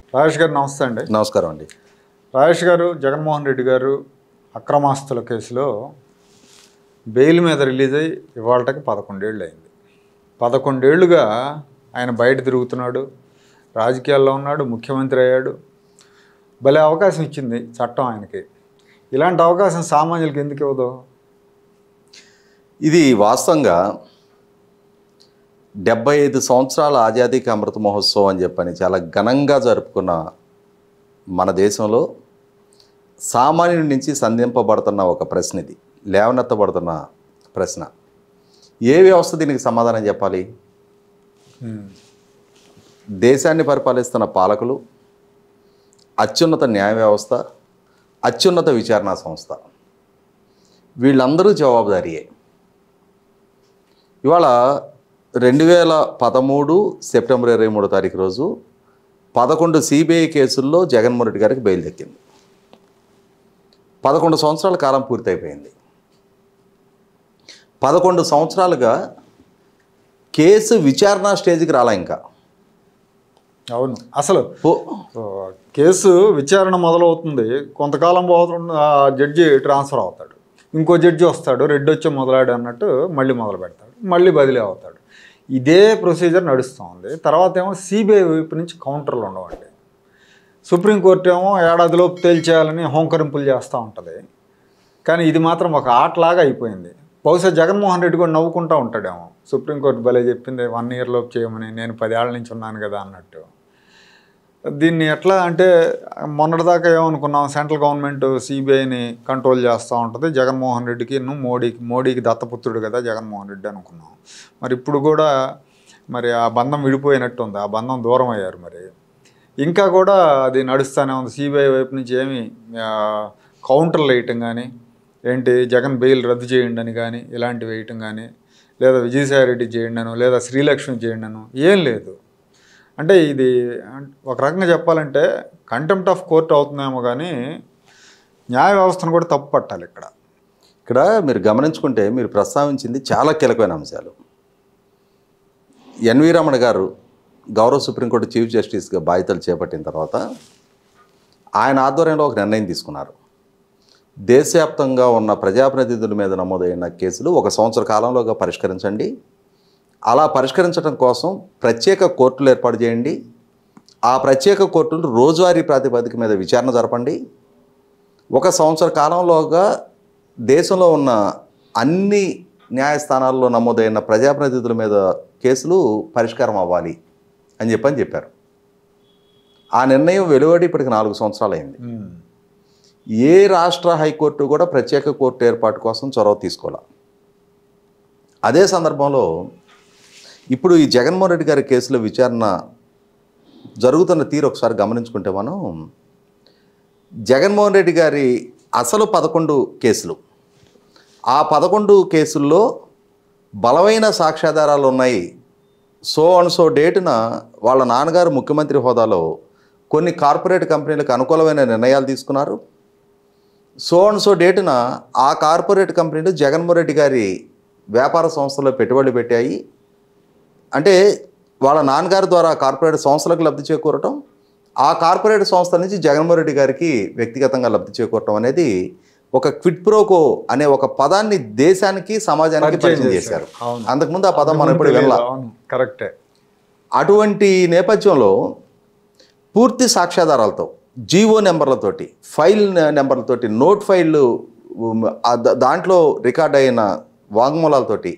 రాజేష్ గారు నమస్తే అండి. నమస్కారం అండి. రాజేష్ గారు, జగన్మోహన్ రెడ్డి గారు అక్రమాస్తుల కేసులో బెయిల్ మీద రిలీజ్ అయ్యి ఇవాళకి 11 ఏళ్ళు అయింది. 11 ఏళ్ళుగా ఆయన బయట తిరుగుతున్నాడు, రాజకీయాల్లో ఉన్నాడు, ముఖ్యమంత్రి అయ్యాడు. భలే అవకాశం ఇచ్చింది చట్టం ఆయనకి. ఇలాంటి అవకాశం సామాన్యులకి ఎందుకు ఇవ్వదు? ఇది వాస్తవంగా 75 సంవత్సరాల ఆజాదీకి అమృత మహోత్సవం అని చెప్పని చాలా ఘనంగా జరుపుకున్న మన దేశంలో సామాన్యుడి నుంచి సంధింపబడుతున్న ఒక ప్రశ్న, ఇది లేవనెత్తబడుతున్న ప్రశ్న. ఏ వ్యవస్థ దీనికి సమాధానం చెప్పాలి? దేశాన్ని పరిపాలిస్తున్న పాలకులు, అత్యున్నత న్యాయ వ్యవస్థ, అత్యున్నత విచారణా సంస్థ, వీళ్ళందరూ జవాబుదారీయే. ఇవాళ 2013 సెప్టెంబర్ 23 రోజు 11 సిబిఐ కేసుల్లో జగన్మోహన్ రెడ్డి గారికి బెయిల్ దక్కింది. 11 సంవత్సరాల కాలం పూర్తయిపోయింది. 11 సంవత్సరాలుగా కేసు విచారణ స్టేజ్కి రాలా ఇంకా. అవును, అసలు కేసు విచారణ మొదలవుతుంది, కొంతకాలం పోతుంది, జడ్జి ట్రాన్స్ఫర్ అవుతాడు, ఇంకో జడ్జి వస్తాడు, రెడ్డి వచ్చి మొదలాడు అన్నట్టు మళ్ళీ మొదలు పెడతాడు, మళ్ళీ బదిలీ అవుతాడు. ఇదే ప్రొసీజర్ నడుస్తూ ఉంది. తర్వాత ఏమో సిబిఐ వైపు నుంచి కౌంటర్లు ఉండవండి. సుప్రీంకోర్టు ఏమో ఏడాదిలోపు తేల్చేయాలని హోంకరింపులు చేస్తూ ఉంటుంది. కానీ ఇది మాత్రం ఒక ఆటలాగా అయిపోయింది. బహుశా జగన్మోహన్ రెడ్డి కూడా నవ్వుకుంటూ ఉంటాడేమో, సుప్రీంకోర్టు భలే చెప్పింది 1 ఇయర్ లోపు చేయమని, నేను 10 ఏళ్ల నుంచి ఉన్నాను కదా అన్నట్టు. దీన్ని ఎట్లా అంటే, మొన్నటిదాకా ఏమనుకున్నాం, సెంట్రల్ గవర్నమెంట్ సిబిఐని కంట్రోల్ చేస్తూ ఉంటుంది, జగన్మోహన్ రెడ్డికి మోడీకి దత్తపుత్రుడు కదా జగన్మోహన్ రెడ్డి అనుకున్నాం. మరి ఇప్పుడు కూడా మరి ఆ బంధం విడిపోయినట్టు ఉంది, ఆ బంధం దూరం అయ్యారు. మరి ఇంకా కూడా అది నడుస్తూనే ఉంది. సిబిఐ వైపు నుంచి ఏమి కౌంటర్లు వేయటం కానీ, ఏంటి జగన్ బెయిల్ రద్దు చేయండి అని కానీ, ఇలాంటివి వేయటం కానీ, లేదా విజయసాయి రెడ్డి చేయండి అనో, లేదా శ్రీలక్ష్మి చేయండి అనో ఏం లేదు. అంటే ఇది ఒక రకంగా చెప్పాలంటే కంటెంప్ట్ ఆఫ్ కోర్ట్ అవుతుందేమో, కానీ న్యాయ వ్యవస్థను కూడా తప్పు పట్టాలి ఇక్కడ. మీరు గమనించుకుంటే మీరు ప్రస్తావించింది చాలా కీలకమైన అంశాలు. ఎన్వి రమణ గారు గౌరవ సుప్రీంకోర్టు చీఫ్ జస్టిస్గా బాధ్యతలు చేపట్టిన తర్వాత ఆయన ఆధ్వర్యంలో ఒక నిర్ణయం తీసుకున్నారు. దేశవ్యాప్తంగా ఉన్న ప్రజాప్రతినిధుల మీద నమోదైన కేసులు 1 సంవత్సర కాలంలోగా పరిష్కరించండి, అలా పరిష్కరించడం కోసం ప్రత్యేక కోర్టులు ఏర్పాటు చేయండి, ఆ ప్రత్యేక కోర్టులు రోజువారీ ప్రాతిపదిక మీద విచారణ జరపండి, 1 సంవత్సర కాలంలోగా దేశంలో ఉన్న అన్ని న్యాయస్థానాల్లో నమోదైన ప్రజాప్రతినిధుల మీద కేసులు పరిష్కారం అవ్వాలి అని చెప్పారు. ఆ నిర్ణయం వెలువడి ఇప్పటికి 4 సంవత్సరాలు అయింది. ఏ రాష్ట్ర హైకోర్టు కూడా ప్రత్యేక కోర్టు ఏర్పాటు కోసం చొరవ తీసుకోవాలి. అదే సందర్భంలో ఇప్పుడు ఈ జగన్మోహన్ రెడ్డి గారి కేసులో విచారణ జరుగుతున్న తీరు ఒకసారి గమనించుకుంటే మనం, జగన్మోహన్ రెడ్డి గారి అసలు 11 కేసులు, ఆ 11 కేసుల్లో బలమైన సాక్ష్యాధారాలు ఉన్నాయి. సో అండ్ సో డేటున వాళ్ళ నాన్నగారు ముఖ్యమంత్రి హోదాలో కొన్ని కార్పొరేట్ కంపెనీలకు అనుకూలమైన నిర్ణయాలు తీసుకున్నారు. సో అండ్ సో డేటున ఆ కార్పొరేట్ కంపెనీలు జగన్మోహన్ రెడ్డి గారి వ్యాపార సంస్థలో పెట్టుబడులు పెట్టాయి. అంటే వాళ్ళ నాన్నగారి ద్వారా కార్పొరేట్ సంస్థలకు లబ్ధి చేకూరటం, ఆ కార్పొరేట్ సంస్థల నుంచి జగన్మోహన్ రెడ్డి గారికి వ్యక్తిగతంగా లబ్ధి చేకూరటం అనేది ఒక క్విడ్ ప్రోకో అనే ఒక పదాన్ని దేశానికి సమాజానికి పరిచయం చేశారు. అంతకుముందు ఆ పదం మనం ఎప్పుడు వెళ్ళాలి. కరెక్టే. అటువంటి నేపథ్యంలో పూర్తి సాక్ష్యాధారాలతో, జీవో నెంబర్లతోటి, ఫైల్ నెంబర్లతోటి, నోట్ ఫైళ్ళు, దాంట్లో రికార్డ్ అయిన వాంగ్మూలాలతోటి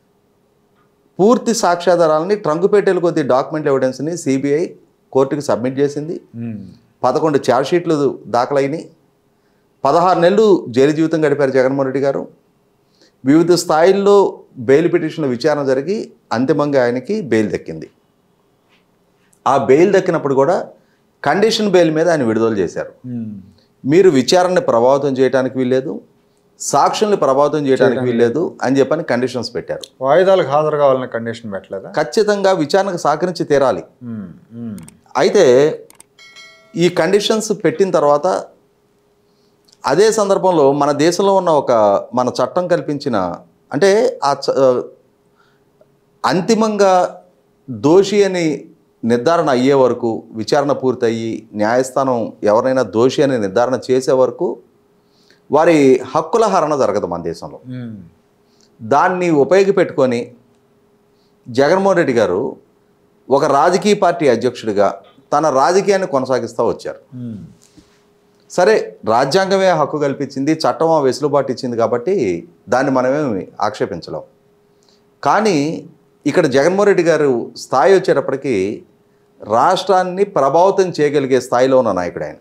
పూర్తి సాక్ష్యాధారాలని ట్రంకుపేటేలు కొద్ది డాక్యుమెంట్ ఎవిడెన్స్ని సిబిఐ కోర్టుకి సబ్మిట్ చేసింది. 11 ఛార్జ్షీట్లు దాఖలైనవి. 16 నెలలు జైలు జీవితం గడిపారు జగన్మోహన్ రెడ్డి గారు. వివిధ స్థాయిల్లో బెయిల్ పిటిషన్ల విచారణ జరిగి అంతిమంగా ఆయనకి బెయిల్ దక్కింది. ఆ బెయిల్ దక్కినప్పుడు కూడా కండిషన్ బెయిల్ మీద ఆయన విడుదల చేశారు. మీరు విచారణని ప్రభావితం చేయడానికి వీల్లేదు, సాక్షుల్ని ప్రభావితం చేయడానికి వీల్లేదు అని చెప్పని కండిషన్స్ పెట్టారు. వాయిదాలకు హాజరు కావాలని కండిషన్ పెట్టలేదా? ఖచ్చితంగా విచారణకు సహకరించి తీరాలి. అయితే ఈ కండిషన్స్ పెట్టిన తర్వాత అదే సందర్భంలో మన దేశంలో ఉన్న మన చట్టం కల్పించిన, అంటే అంతిమంగా దోషి అని నిర్ధారణ అయ్యే వరకు, విచారణ పూర్తయ్యి న్యాయస్థానం ఎవరైనా దోషి అని నిర్ధారణ చేసే వరకు వారి హక్కుల హరణ జరగదు మన దేశంలో. దాన్ని ఉపయోగపెట్టుకొని జగన్మోహన్ రెడ్డి గారు ఒక రాజకీయ పార్టీ అధ్యక్షుడిగా తన రాజకీయాన్ని కొనసాగిస్తూ వచ్చారు. సరే, రాజ్యాంగమే హక్కు కల్పించింది, చట్టం వెసులుబాటు ఇచ్చింది కాబట్టి దాన్ని మనమేమి ఆక్షేపించలేం. కానీ ఇక్కడ జగన్మోహన్ రెడ్డి గారు స్థాయి వచ్చేటప్పటికి రాష్ట్రాన్ని ప్రభావితం చేయగలిగే స్థాయిలో ఉన్న నాయకుడు ఆయన.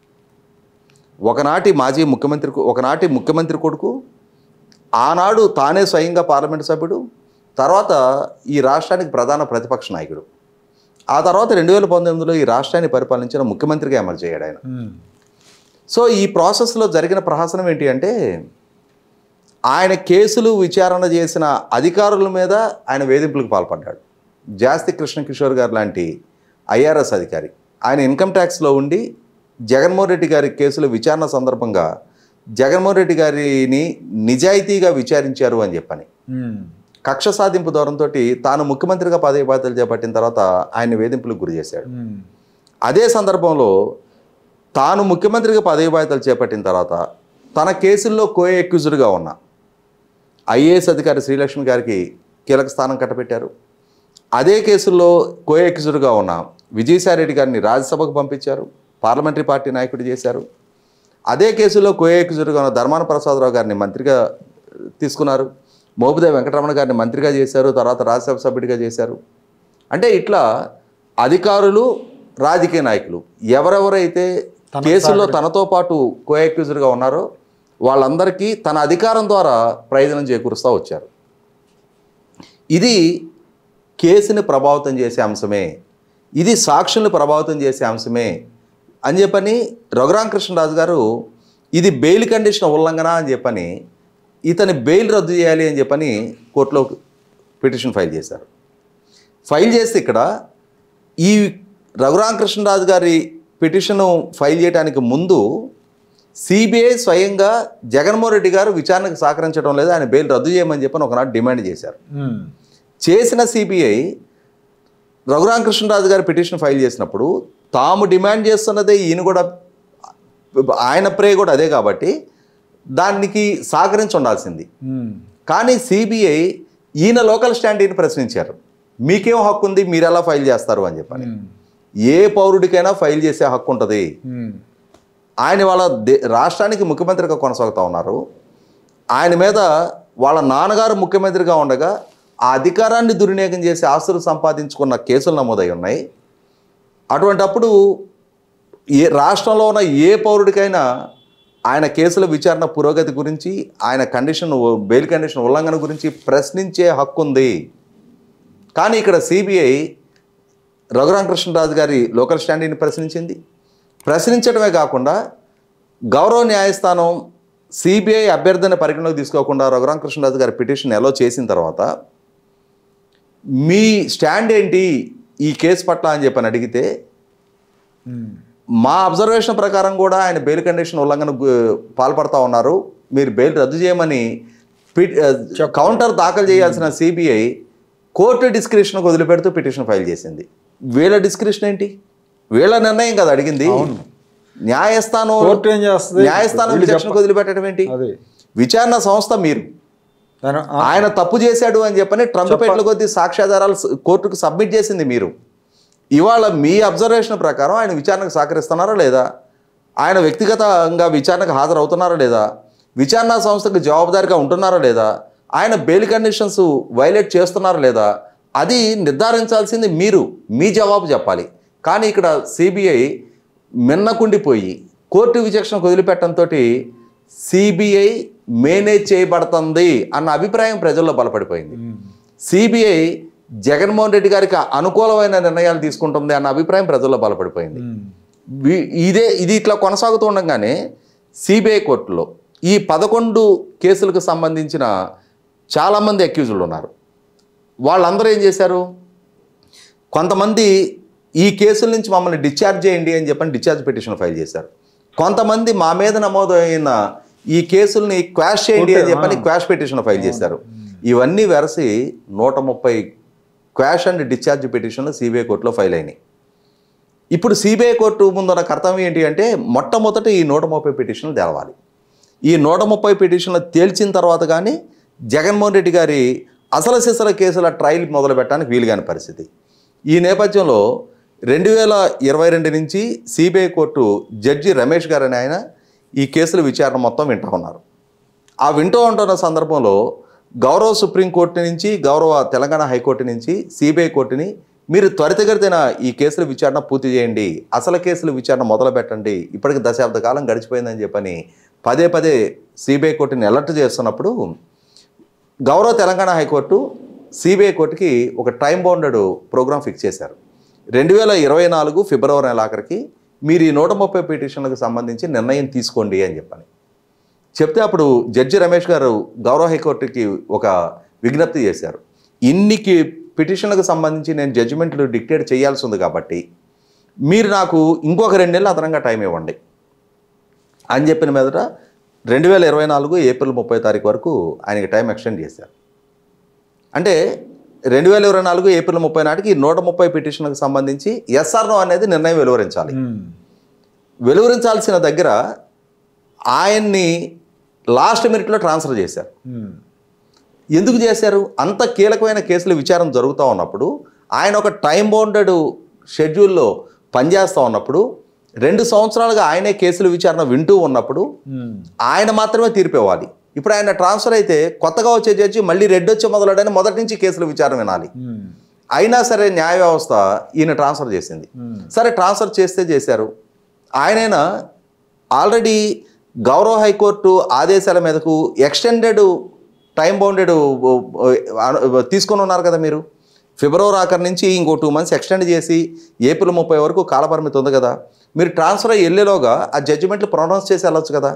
ఒకనాటి ముఖ్యమంత్రి కొడుకు, ఆనాడు తానే స్వయంగా పార్లమెంటు సభ్యుడు, తర్వాత ఈ రాష్ట్రానికి ప్రధాన ప్రతిపక్ష నాయకుడు, ఆ తర్వాత 2019లో ఈ రాష్ట్రాన్ని పరిపాలించిన ముఖ్యమంత్రిగా అమలు చేయడు ఆయన. సో ఈ ప్రాసెస్లో జరిగిన ప్రహసనం ఏంటి అంటే, ఆయన కేసులు విచారణ చేసిన అధికారుల మీద ఆయన వేధింపులకు పాల్పడ్డాడు. జాస్తి కృష్ణకిషోర్ గారు లాంటి ఐఆర్ఎస్ అధికారి ఆయన ఇన్కమ్ ట్యాక్స్లో ఉండి జగన్మోహన్ రెడ్డి గారి కేసుల విచారణ సందర్భంగా జగన్మోహన్ రెడ్డి గారిని నిజాయితీగా విచారించారు అని చెప్పని కక్ష సాధింపు ధోరణితో తాను ముఖ్యమంత్రిగా పదవి బాధ్యతలు చేపట్టిన తర్వాత ఆయన వేధింపులకు గురి చేశాడు. అదే సందర్భంలో తాను ముఖ్యమంత్రిగా పదవి బాధ్యతలు చేపట్టిన తర్వాత తన కేసుల్లో కో-అక్యూజ్డ్గా ఉన్న ఐఏఎస్ అధికారి శ్రీలక్ష్మి గారికి కీలక స్థానం కట్టబెట్టారు. అదే కేసుల్లో కో-అక్యూజ్డ్గా ఉన్న విజయసాయిరెడ్డి గారిని రాజ్యసభకు పంపించారు, పార్లమెంటరీ పార్టీ నాయకుడు చేశారు. అదే కేసులో కో-అక్యూజ్డ్గా ఉన్న ధర్మాన ప్రసాదరావు గారిని మంత్రిగా తీసుకున్నారు, మోపిదేవి వెంకటరమణ గారిని మంత్రిగా చేశారు, తర్వాత రాజ్యసభ సభ్యుడిగా చేశారు. అంటే ఇట్లా అధికారులు, రాజకీయ నాయకులు ఎవరెవరైతే కేసుల్లో తనతో పాటు కో-అక్యూజ్డ్గా ఉన్నారో వాళ్ళందరికీ తన అధికారం ద్వారా ప్రయోజనం చేకూరుస్తూ వచ్చారు. ఇది కేసుని ప్రభావితం చేసే అంశమే, ఇది సాక్షుల్ని ప్రభావితం చేసే అంశమే అని చెప్పని రఘురామకృష్ణరాజు గారు ఇది బెయిల్ కండిషన్ ఉల్లంఘన అని చెప్పని ఇతని బెయిల్ రద్దు చేయాలి అని చెప్పని కోర్టులో పిటిషన్ ఫైల్ చేశారు. ఫైల్ చేస్తే ఇక్కడ ఈ రఘురామకృష్ణరాజు గారి పిటిషను ఫైల్ చేయడానికి ముందు సిబిఐ స్వయంగా జగన్మోహన్ రెడ్డి గారు విచారణకు సహకరించడం లేదు, ఆయన బెయిల్ రద్దు చేయమని చెప్పని ఒకనాడు డిమాండ్ చేశారు. చేసిన సిబిఐ రఘురామకృష్ణరాజు గారి పిటిషన్ ఫైల్ చేసినప్పుడు తాము డిమాండ్ చేస్తున్నదే ఈయన కూడా ఆయన ప్రే కూడా అదే కాబట్టి దానికి సహకరించి ఉండాల్సింది. కానీ సిబిఐ ఈయన లోకల్ స్టాండీని ప్రశ్నించారు, మీకేం హక్కు ఉంది, మీరు ఎలా ఫైల్ చేస్తారు అని చెప్పని. ఏ పౌరుడికైనా ఫైల్ చేసే హక్కు ఉంటుంది. ఆయన వాళ్ళ రాష్ట్రానికి ముఖ్యమంత్రిగా కొనసాగుతూ ఉన్నారు, ఆయన మీద వాళ్ళ నాన్నగారు ముఖ్యమంత్రిగా ఉండగా ఆ అధికారాన్ని దుర్వినియోగం చేసి ఆస్తులు సంపాదించుకున్న కేసులు నమోదై ఉన్నాయి. అటువంటప్పుడు రాష్ట్రంలో ఉన్న ఏ పౌరుడికైనా ఆయన కేసుల విచారణ పురోగతి గురించి, ఆయన బెయిల్ కండిషన్ ఉల్లంఘన గురించి ప్రశ్నించే హక్కు ఉంది. కానీ ఇక్కడ సిబిఐ రఘురామకృష్ణరాజు గారి లోకల్ స్టాండీని ప్రశ్నించడమే కాకుండా గౌరవ న్యాయస్థానం సిబిఐ అభ్యర్థన పరిగణలోకి తీసుకోకుండా రఘురామకృష్ణరాజు గారి పిటిషన్ ఎలో చేసిన తర్వాత మీ స్టాండ్ ఏంటి ఈ కేసు పట్ల అని చెప్పని అడిగితే మా అబ్జర్వేషన్ ప్రకారం కూడా ఆయన బెయిల్ కండిషన్ ఉల్లంఘన పాల్పడతా ఉన్నారు, మీరు బెయిల్ రద్దు చేయమని కౌంటర్ దాఖలు చేయాల్సిన సిబిఐ కోర్టు డిస్క్రిప్షన్కు వదిలిపెడుతూ పిటిషన్ ఫైల్ చేసింది. వీళ్ళ డిస్క్రిప్షన్ ఏంటి? వీళ్ళ నిర్ణయం కదా అడిగింది. న్యాయస్థానం విచక్షణకు వదిలిపెట్టడం ఏంటి? విచారణ సంస్థ మీరు. ఆయన తప్పు చేశాడు అని చెప్పని ట్రంప్ పెట్టల కొద్దీ సాక్ష్యాధారాలు కోర్టుకు సబ్మిట్ చేసింది మీరు. ఇవాళ మీ అబ్జర్వేషన్ ప్రకారం ఆయన విచారణకు సహకరిస్తున్నారా లేదా, ఆయన వ్యక్తిగతంగా విచారణకు హాజరవుతున్నారా లేదా, విచారణ సంస్థకు జవాబుదారిగా ఉంటున్నారా లేదా, ఆయన బెయిల్ కండిషన్స్ వైలేట్ చేస్తున్నారా లేదా, అది నిర్ధారించాల్సింది మీరు. మీ జవాబు చెప్పాలి. కానీ ఇక్కడ సిబిఐ మిన్నకుండిపోయి కోర్టు విచక్షణకు వదిలిపెట్టడంతో సిబిఐ మేనేజ్ చేయబడుతుంది అన్న అభిప్రాయం ప్రజల్లో బలపడిపోయింది. సిబిఐ జగన్మోహన్ రెడ్డి గారికి అనుకూలమైన నిర్ణయాలు తీసుకుంటుంది అన్న అభిప్రాయం ప్రజల్లో బలపడిపోయింది. ఇది ఇట్లా కొనసాగుతూ ఉండగానే సిబిఐ కోర్టులో ఈ 11 కేసులకు సంబంధించిన చాలామంది అక్యూజులు ఉన్నారు. వాళ్ళందరూ ఏం చేశారు, కొంతమంది ఈ కేసుల నుంచి మమ్మల్ని డిశ్చార్జ్ చేయండి అని చెప్పని డిశ్చార్జ్ పిటిషన్ ఫైల్ చేశారు. కొంతమంది మా మీద నమోదైన ఈ కేసుల్ని క్వాష్ చేయండి అని చెప్పని క్వాష్ పిటిషన్ ఫైల్ చేశారు. ఇవన్నీ వెరసి 130 క్వాష్ అండ్ డిశ్చార్జ్ పిటిషన్లు సిబిఐ కోర్టులో ఫైల్ అయినాయి. ఇప్పుడు సిబిఐ కోర్టు ముందున్న కర్తవ్యం ఏంటి అంటే మొట్టమొదట ఈ 130 పిటిషన్లు తేలవాలి. ఈ 130 పిటిషన్లు తేల్చిన తర్వాత కానీ జగన్మోహన్ రెడ్డి గారి అసలు సిసల కేసుల ట్రయల్ మొదలు పెట్టడానికి వీలుగాని పరిస్థితి. ఈ నేపథ్యంలో 2022 నుంచి సిబిఐ కోర్టు జడ్జి రమేష్ గారు అని ఆయన ఈ కేసుల విచారణ మొత్తం వింటూ ఉన్నారు. ఆ వింటూ ఉంటున్న సందర్భంలో గౌరవ సుప్రీంకోర్టు నుంచి గౌరవ తెలంగాణ హైకోర్టు నుంచి సిబిఐ కోర్టుని మీరు త్వరితగతిన ఈ కేసుల విచారణ పూర్తి చేయండి, అసలు కేసుల విచారణ మొదలు పెట్టండి, ఇప్పటికి దశాబ్ద కాలం గడిచిపోయిందని చెప్పని పదే పదే సిబిఐ కోర్టుని అలర్ట్ చేస్తున్నప్పుడు గౌరవ తెలంగాణ హైకోర్టు సిబిఐ కోర్టుకి ఒక టైం బౌండెడ్ ప్రోగ్రామ్ ఫిక్స్ చేశారు. 2024 ఫిబ్రవరి నెలాఖరికి మీరు ఈ 130 పిటిషన్లకు సంబంధించి నిర్ణయం తీసుకోండి అని చెప్పని చెప్తే అప్పుడు జడ్జి రమేష్ గారు గౌరవ హైకోర్టుకి ఒక విజ్ఞప్తి చేశారు. ఇన్నికి పిటిషన్లకు సంబంధించి నేను జడ్జిమెంట్లు డిక్టేట్ చేయాల్సి ఉంది కాబట్టి మీరు నాకు ఇంకొక 2 నెలలు అదనంగా టైం ఇవ్వండి అని చెప్పిన మీదట 2024 ఏప్రిల్ 30 తారీఖు వరకు ఆయనకి టైం ఎక్స్టెండ్ చేశారు. అంటే 2024 ఏప్రిల్ 30 నాటికి 130 పిటిషన్లకు సంబంధించి ఎస్ఆర్నో అనేది నిర్ణయం వెలువరించాలి. వెలువరించాల్సిన దగ్గర ఆయన్ని లాస్ట్ మినిట్లో ట్రాన్స్ఫర్ చేశారు. ఎందుకు చేశారు? అంత కీలకమైన కేసుల విచారణ జరుగుతూ ఉన్నప్పుడు ఆయన ఒక టైం బౌండెడ్ షెడ్యూల్లో పనిచేస్తూ ఉన్నప్పుడు 2 సంవత్సరాలుగా ఆయనే కేసుల విచారణ వింటూ ఉన్నప్పుడు ఆయన మాత్రమే తీర్పు ఇవ్వాలి. ఇప్పుడు ఆయన ట్రాన్స్ఫర్ అయితే కొత్తగా వచ్చే జడ్జి మళ్ళీ రెడ్డొచ్చే మొదలడని మొదటి నుంచి కేసుల విచారణ వినాలి. అయినా సరే న్యాయ వ్యవస్థ ఈయన ట్రాన్స్ఫర్ చేసింది. సరే ట్రాన్స్ఫర్ చేస్తే చేశారు. ఆయనైనా ఆల్రెడీ గౌరవ హైకోర్టు ఆదేశాల మీదకు ఎక్స్టెండెడ్ టైం బౌండెడ్ తీసుకొని ఉన్నారు కదా. మీరు ఫిబ్రవరి ఆఖరి నుంచి ఇంకో 2 months ఎక్స్టెండ్ చేసి ఏప్రిల్ 30 వరకు కాలపరిమితి ఉంది కదా. మీరు ట్రాన్స్ఫర్ అయ్యి వెళ్ళేలోగా ఆ జడ్జిమెంట్లు ప్రొనౌన్స్ చేసి వెళ్ళొచ్చు కదా.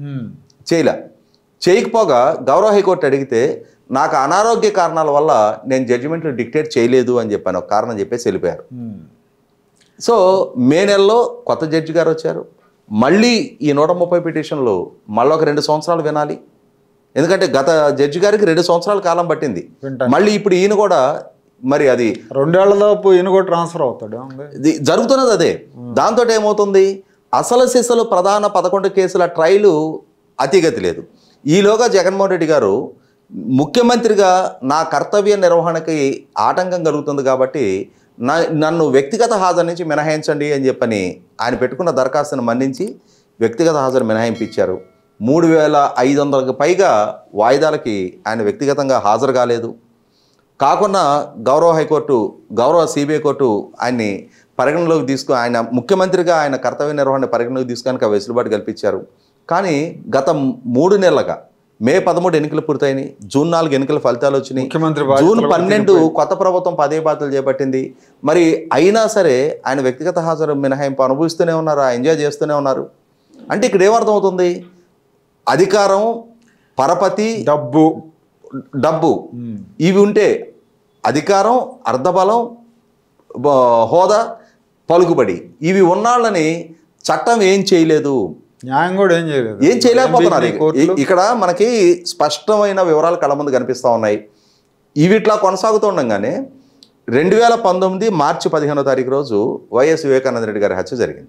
చేయకపోగా గౌరవ హైకోర్టు అడిగితే నాకు అనారోగ్య కారణాల వల్ల నేను జడ్జిమెంట్లు డిక్టేట్ చేయలేదు అని చెప్పాను, ఒక కారణం చెప్పేసి వెళ్ళిపోయారు. సో మే నెలలో కొత్త జడ్జి గారు వచ్చారు. మళ్ళీ ఈ 130 పిటిషన్లు మళ్ళీ ఒక 2 సంవత్సరాలు వినాలి. ఎందుకంటే గత జడ్జి గారికి 2 సంవత్సరాల కాలం పట్టింది. మళ్ళీ ఇప్పుడు ఈయన కూడా మరి అది 2 ఏళ్లలోపు ఈయన కూడా ట్రాన్స్ఫర్ అవుతాడు. జరుగుతున్నది అదే. దాంతో ఏమవుతుంది, అసలు సిసలు ప్రధాన 11 కేసుల ట్రయలు అతిగతి లేదు. ఈలోగా జగన్మోహన్ రెడ్డి గారు ముఖ్యమంత్రిగా నా కర్తవ్య నిర్వహణకి ఆటంకం కలుగుతుంది కాబట్టి నన్ను వ్యక్తిగత హాజరు నుంచి మినహాయించండి అని చెప్పని ఆయన పెట్టుకున్న దరఖాస్తును మన్నించి వ్యక్తిగత హాజరు మినహాయింపించారు. 3500కు పైగా వాయిదాలకి ఆయన వ్యక్తిగతంగా హాజరు కాలేదు. కాకుండా గౌరవ హైకోర్టు గౌరవ సిబిఐ కోర్టు ఆయన్ని పరిగణలోకి తీసుకుని ఆయన ముఖ్యమంత్రిగా ఆయన కర్తవ్య నిర్వహణ పరిగణలోకి తీసుకొని వెసులుబాటు కల్పించారు. కానీ గత 3 నెలలుగా మే 13 ఎన్నికలు పూర్తయినాయి, జూన్ 4 ఎన్నికల ఫలితాలు వచ్చినాయి, జూన్ 12 కొత్త ప్రభుత్వం పదే బాధ్యతలు చేపట్టింది. మరి అయినా సరే ఆయన వ్యక్తిగత హాజరు మినహాయింపు అనుభవిస్తూనే ఉన్నారు, ఎంజాయ్ చేస్తూనే ఉన్నారు. అంటే ఇక్కడ ఏమర్థమవుతుంది, అధికారం, పరపతి, డబ్బు ఇవి ఉంటే అధికారం, అర్ధబలం, హోదా, పలుకుబడి ఇవి ఉన్నాళ్ళని చట్టం ఏం చేయలేదు, న్యాయం కూడా ఏం చేయలేకపోతున్నారు. ఇక్కడ మనకి స్పష్టమైన వివరాలు కళ్ళ ముందు కనిపిస్తూ ఉన్నాయి. ఇవి ఇట్లా కొనసాగుతుండగానే 2019 మార్చి 15వ తారీఖు రోజు వైఎస్ వివేకానంద రెడ్డి గారి హత్య జరిగింది.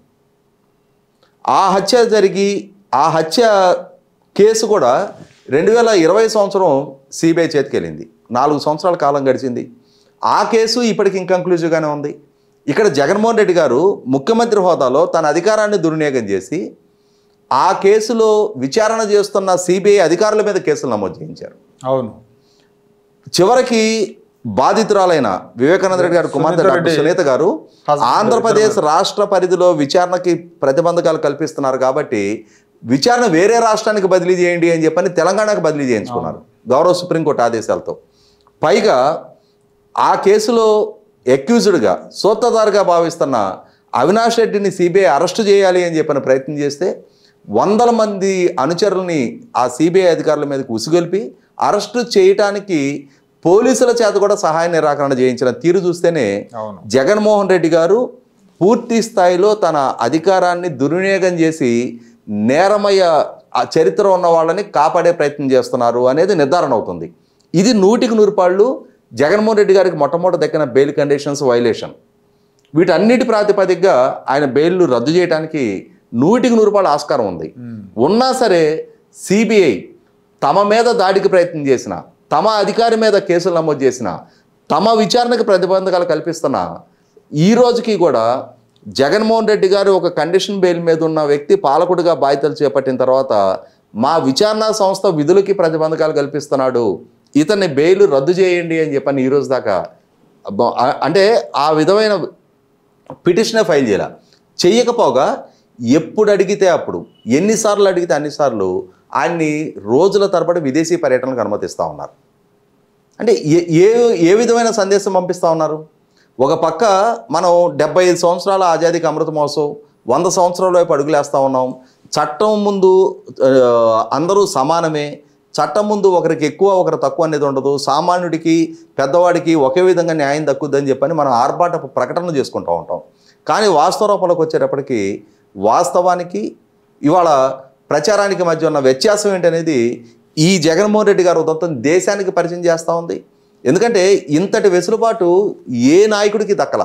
ఆ హత్య కేసు కూడా 2020 సంవత్సరం సిబిఐ చేతికి వెళ్ళింది. 4 సంవత్సరాల కాలం గడిచింది. ఆ కేసు ఇప్పటికి ఇంకన్క్లూజివ్గానే ఉంది. ఇక్కడ జగన్మోహన్ రెడ్డి గారు ముఖ్యమంత్రి హోదాలో తన అధికారాన్ని దుర్వినియోగం చేసి ఆ కేసులో విచారణ చేస్తున్న సిబిఐ అధికారుల మీద కేసులు నమోదు చేయించారు. అవును. చివరికి బాధితురాలైన వివేకానంద రెడ్డి గారు కుమార్తె డాక్టర్ సునీత గారు ఆంధ్రప్రదేశ్ రాష్ట్ర పరిధిలో విచారణకి ప్రతిబంధకాలు కల్పిస్తున్నారు కాబట్టి విచారణ వేరే రాష్ట్రానికి బదిలీ చేయండి అని చెప్పని తెలంగాణకు బదిలీ చేయించుకున్నారు గౌరవ సుప్రీంకోర్టు ఆదేశాలతో. పైగా ఆ కేసులో అక్యూజ్డ్గా సూత్రధారిగా భావిస్తున్న అవినాష్ రెడ్డిని సిబిఐ అరెస్టు చేయాలి అని చెప్పిన ప్రయత్నం చేస్తే 100 మంది అనుచరుల్ని ఆ సిబిఐ అధికారుల మీదకి ఉసిగొల్పి అరెస్టు చేయటానికి పోలీసుల చేత కూడా సహాయ నిరాకరణ చేయించిన తీరు చూస్తేనే జగన్మోహన్ రెడ్డి గారు పూర్తి స్థాయిలో తన అధికారాన్ని దుర్వినియోగం చేసి నేరమయ్య చరిత్ర ఉన్న వాళ్ళని కాపాడే ప్రయత్నం చేస్తున్నారు అనేది నిర్ధారణ అవుతుంది. ఇది 100కి 100 పాళ్ళు జగన్మోహన్ రెడ్డి గారికి మొట్టమొదటి దక్కిన బెయిల్ కండిషన్స్ వైలేషన్. వీటన్నిటి ప్రాతిపదికగా ఆయన బెయిల్ను రద్దు చేయడానికి 100% ఆస్కారం ఉంది. ఉన్నా సరే సిబిఐ తమ మీద దాడికి ప్రయత్నం చేసిన, తమ అధికారి మీద కేసులు నమోదు చేసిన, తమ విచారణకు ప్రతిబంధకాలు కల్పిస్తున్న ఈ రోజుకి కూడా జగన్మోహన్ రెడ్డి గారు ఒక కండిషన్ బెయిల్ మీద ఉన్న వ్యక్తి పాలకుడిగా బాధ్యతలు చేపట్టిన తర్వాత మా విచారణ సంస్థ విధులకి ప్రతిబంధకాలు కల్పిస్తున్నాడు, ఇతన్ని బెయిల్ రద్దు చేయండి అని చెప్పని ఈరోజు దాకా అంటే ఆ విధమైన పిటిషనే ఫైల్ చేయాల. చెయ్యకపోగా ఎప్పుడు అడిగితే అప్పుడు, ఎన్నిసార్లు అడిగితే అన్నిసార్లు ఆయన్ని రోజుల తరబడి విదేశీ పర్యటనకు అనుమతిస్తూ ఉన్నారు. అంటే ఏ విధమైన సందేశం పంపిస్తూ ఉన్నారు? ఒక పక్క మనం 75 సంవత్సరాల ఆజాదీకి అమృత మహోత్సవం, 100 సంవత్సరాల వైపు అడుగులేస్తూ ఉన్నాం. చట్టం ముందు అందరూ సమానమే, చట్టం ముందు ఒకరికి ఎక్కువ ఒకరు తక్కువ అనేది ఉండదు, సామాన్యుడికి పెద్దవాడికి ఒకే విధంగా న్యాయం దక్కుద్దని చెప్పని మనం ఆర్భాటపు ప్రకటనలు చేసుకుంటూ ఉంటాం. కానీ వాస్తవ రూపంలోకి వచ్చేటప్పటికి వాస్తవానికి ఇవాళ ప్రచారానికి మధ్య ఉన్న వ్యత్యాసం ఏంటనేది ఈ జగన్మోహన్ రెడ్డి గారు ఉదంతం దేశానికి పరిచయం చేస్తూ ఉంది. ఎందుకంటే ఇంతటి వెసులుబాటు ఏ నాయకుడికి దక్కల.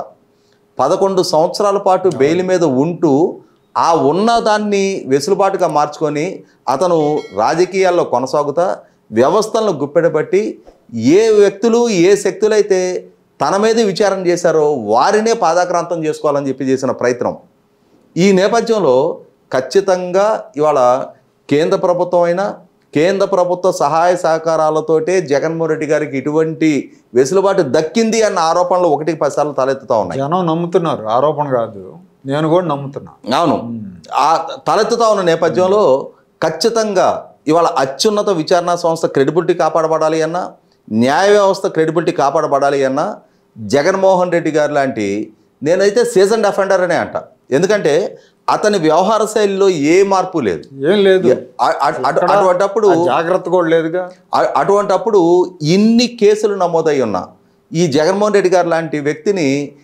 11 సంవత్సరాల పాటు బెయిల్ మీద ఉంటూ ఆ ఉన్నదాన్ని వెసులుబాటుగా మార్చుకొని అతను రాజకీయాల్లో కొనసాగుతా వ్యవస్థలను గుప్పెడబట్టి ఏ వ్యక్తులు ఏ శక్తులైతే తన మీద విచారణ చేశారో వారినే పాదాక్రాంతం చేసుకోవాలని చెప్పి చేసిన ప్రయత్నం. ఈ నేపథ్యంలో ఖచ్చితంగా ఇవాళ కేంద్ర ప్రభుత్వం అయినా కేంద్ర ప్రభుత్వ సహాయ సహకారాలతోటే జగన్మోహన్ రెడ్డి గారికి ఇటువంటి వెసులుబాటు దక్కింది అన్న ఆరోపణలు 1-10 సార్లు తలెత్తుతా ఉన్నాయి. జనం నమ్ముతున్నారు, ఆరోపణ కాదు, నేను కూడా నమ్ముతున్నా. అవును, ఆ తలెత్తుతా ఉన్న నేపథ్యంలో ఖచ్చితంగా ఇవాళ అత్యున్నత విచారణ సంస్థ క్రెడిబిలిటీ కాపాడబడాలి అన్నా, న్యాయ వ్యవస్థ క్రెడిబిలిటీ కాపాడబడాలి అన్నా జగన్మోహన్ రెడ్డి గారు లాంటి, నేనైతే సీజన్డ్ అఫెండర్ అనే అంట. ఎందుకంటే అతని వ్యవహార శైలిలో ఏ మార్పు లేదు, ఏం లేదు. అటువంటప్పుడు జాగ్రత్త కూడా లేదుగా. అటువంటప్పుడు ఇన్ని కేసులు నమోదై ఉన్నా ఈ జగన్మోహన్ రెడ్డి గారు లాంటి వ్యక్తిని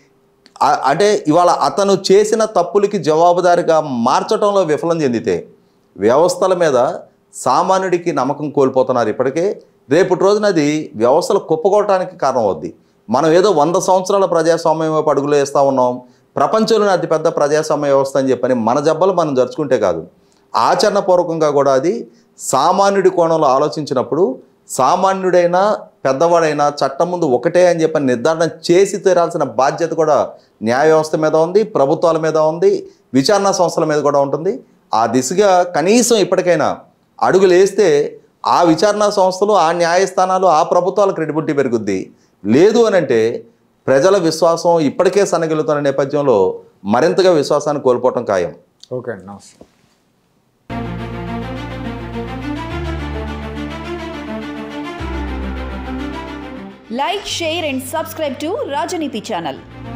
అంటే ఇవాళ అతను చేసిన తప్పులకి జవాబుదారిగా మార్చడంలో విఫలం చెందితే వ్యవస్థల మీద సామాన్యుడికి నమ్మకం కోల్పోతున్నారు. ఇప్పటికే రేపటి రోజున అది వ్యవస్థలు కుప్పగొట్టడానికి కారణం అవుద్ది. మనం ఏదో 100 సంవత్సరాల ప్రజాస్వామ్యం వైపు అడుగులు వేస్తూ ఉన్నాం, ప్రపంచంలోనే అతిపెద్ద ప్రజాస్వామ్య వ్యవస్థ అని చెప్పని మన జబ్బలు మనం జరుచుకుంటే కాదు, ఆచరణపూర్వకంగా కూడా అది సామాన్యుడి కోణంలో ఆలోచించినప్పుడు సామాన్యుడైనా పెద్దవాడైనా చట్టం ముందు ఒకటే అని చెప్పని నిర్ధారణ చేసి తీరాల్సిన బాధ్యత కూడా న్యాయ వ్యవస్థ మీద ఉంది, ప్రభుత్వాల మీద ఉంది, విచారణ సంస్థల మీద కూడా ఉంటుంది. ఆ దిశగా కనీసం ఇప్పటికైనా అడుగులు వేస్తే ఆ విచారణ సంస్థలు, ఆ న్యాయస్థానాలు, ఆ ప్రభుత్వాల క్రెడిబిలిటీ పెరుగుద్ది. లేదు అని అంటే ప్రజల విశ్వాసం ఇప్పటికే సన్నగిలుతున్న నేపథ్యంలో మరింతగా విశ్వాసాన్ని కోల్పోవటం ఖాయం. ఓకే అండి, నమస్తే. Like, share and subscribe to Rajaniti channel.